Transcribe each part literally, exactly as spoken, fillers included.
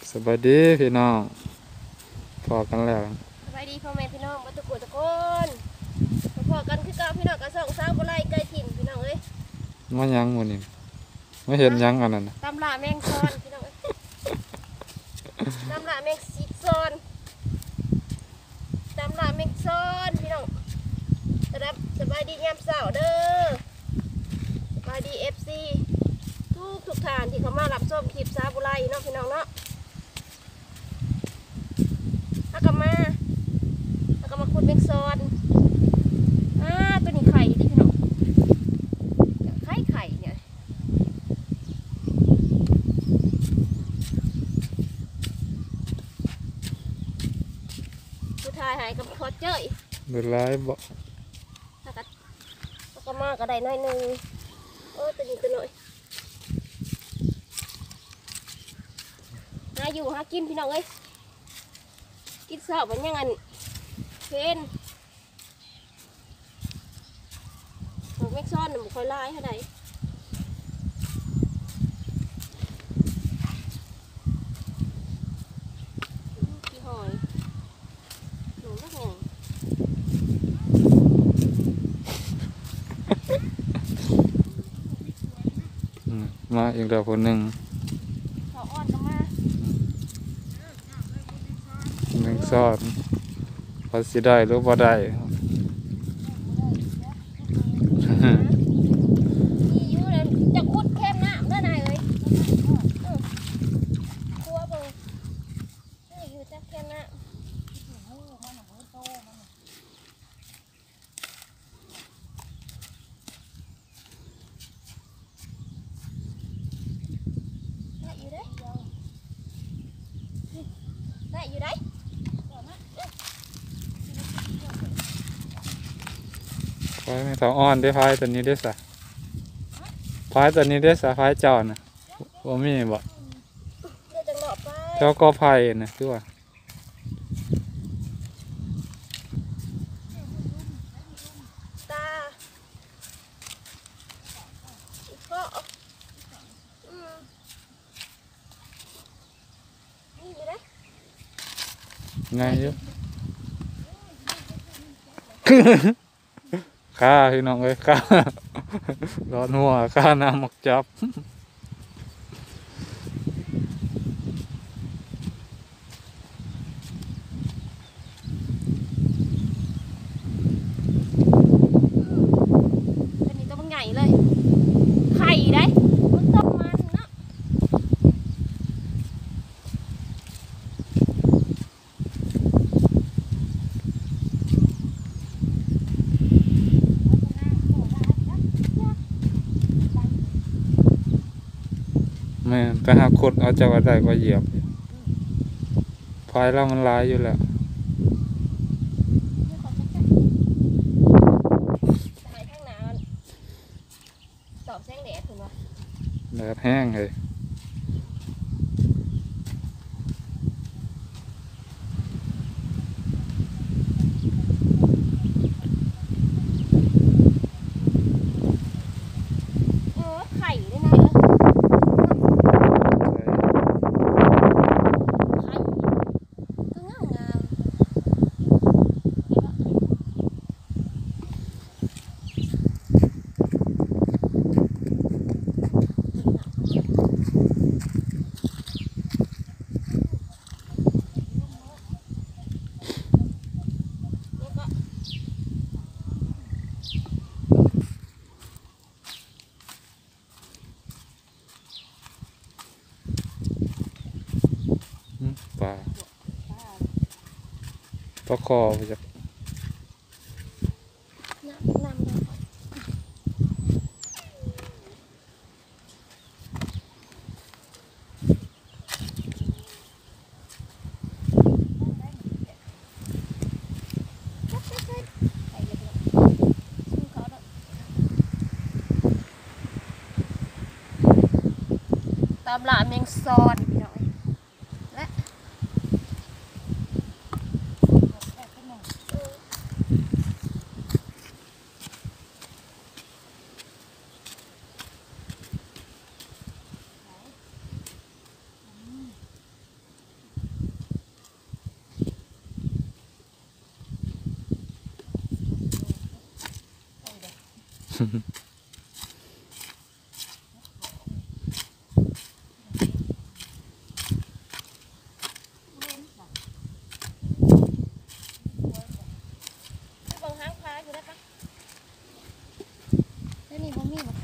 สบายดีพี่น้องพอกันแล้วสบายดีพ่อแม่พี่น้องมาตุกุตะคนพอกันคือเก่าพี่น้องกับสองสาวบุไรไก่ถิ่นพี่น้องเอ้ยมายังหมดนี่ไม่เห็นยังอันนั้นตำลาแมงซอนพี่น้องเอ้ยตำลาแมงซีซอนตำลาแมงซอนพี่น้องรับสบายดียามเช้าเด้อสบายดีเอฟซีทุกทุกท่านที่เขามารับชมคลิปสาวบุไรเนาะพี่น้องเนาะแล้วก็มาแล้วก็มาขุดแมงซอนอ่าตัวนี้ไข่ดิพี่น้องไข่ไข่เนี่ยผู้ชายหายกับคอเจ้ยเดือดร้ายบ่แล้วก็แล้วก็มาก็ได้น้อยหนึ่งโอ้ตัวนี้ตัวน้อยหาอยู่หากินพี่น้องเอ้ยกินเสาเป็นยังไงเพนหมูแม็กซอนหมูคอยลายเท่าไหร่ขี้หอยหนูรักไงมาอีกเดียวคนหนึ่งเขาอ่อนก็มาหนึ่งซอดพอสิได้หรือพอได้นี่อยู่เลยจะขุดแคมน้ำได้ไหนเลยครัวเบิ่งนี่อยู่จะแคมน้ำได้อยู่ได้ได้อยู่ได้พายไม่ต้องอ่อนได้พายตัวนี้ได้สะพายตัวนี้ได้สะพายจอนนะว่ามีบ่เท่าก็พายนะคือว่าตาก็อืมนี่อยู่ได้ไงเยอะข้าพี่น้องเอ้ยข้าร้อนหัวข้าน้ำหมกจับอันนี้ตัวมันใหญ่เลยไข่ได้มันต้มมันเนาะแม่แต่หากขุดเอาจากอะไรก็เหยียบพายแล้วมันลายอยู่แล้วหายข้างหน้าตอบแสงแดดถูกไหมแดดแห้งเลยเออไข่ด้วยนะไข่ก็งามงามแล้วก็ปลาปลาคอไปจากน้ำน้ำน้ำตามหลาแมงซอนพี่น้อยและบังหางพายอยู่ได้ปะแล้วนี่บ่มีบ่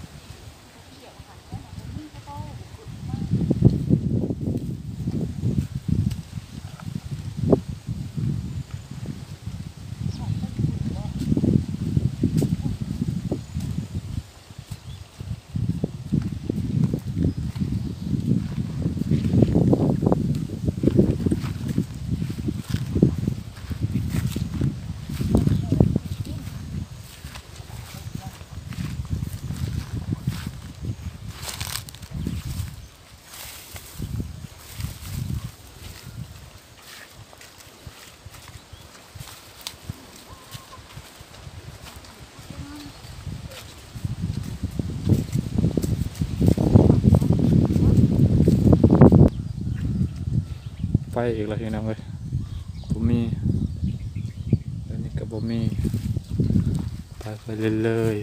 ไปอีกแล้วพี่น้องเอ้ยบ่มีอันนี้ก็บ่มีไปไปเรื่อย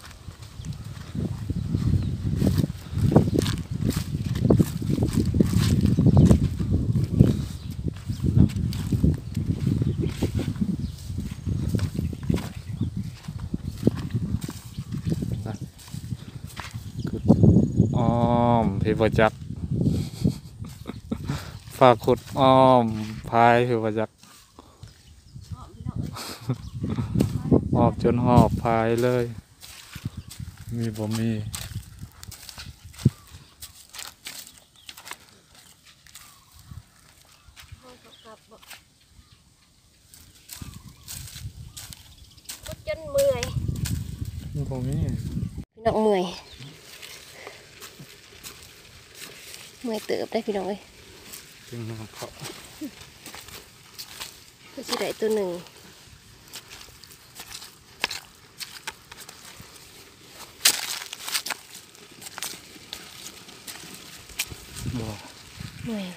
ๆเนาะนะขุดอ้อมพี่บ่จักฝากขุดอ้อมพายพี่บ่จักหอบจนหอบพายเลย มีบ่มีก็จนเมื่อยมีบ่มีพี่น้องเมื่อยเมื่อยเติบได้พี่น้องเอ้ยจึงน้ำเขาก็สิได้ตัวหนึ่งบ่เมื่อย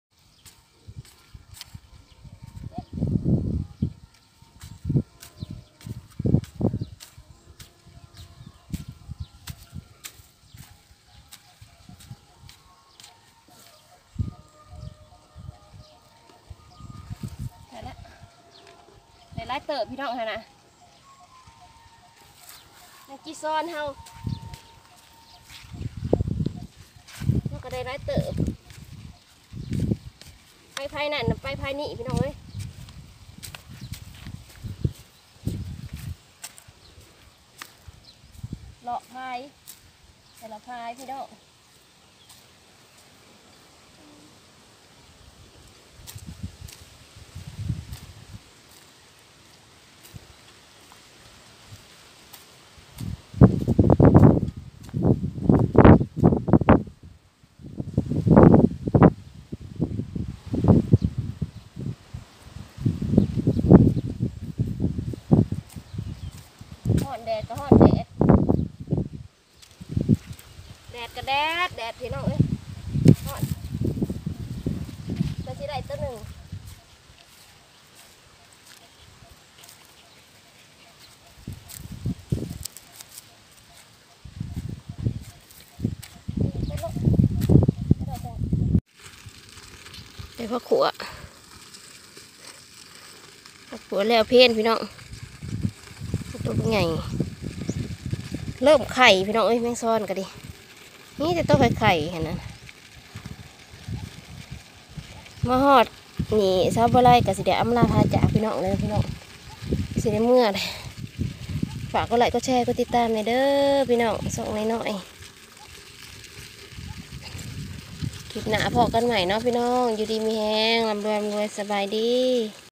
ได้แล้วได้หลายเติบพี่น้องค่ะนะนักกีซ้อนเฮาเราก็ได้หลายเติบไปภายนั่นไปภายนี้พี่น้องเอ้ยเลาะพายแต่ละพายพี่น้องห่อนแดดก็ห่อนแดดแดดก็แดดแดดพี่น้องเอ้ยห่อนจะสิได้ตัวหนึ่งเดี๋ยวพ่อขัวพ่อขัวแล้วเพลนพี่น้องตัวเป็นไงเริ่มไข่พี่น้องเอ้ยแมงซ้อนกันดินี่จะต้องไข่ไข่เห็นนั้นมาฮอดนี่ซาบะไรกับสิเดอำลาพาจากพี่น้องเลยพี่น้องสิเดเมื่อเลยฝากก็ไลค์ก็แชร์ก็ติดตามในเด้อพี่น้องส่งน้อยๆคลิปหน้าพอกันใหม่เนาะพี่น้องอยู่ดีมีแห้งลำรวยรวยสบายดี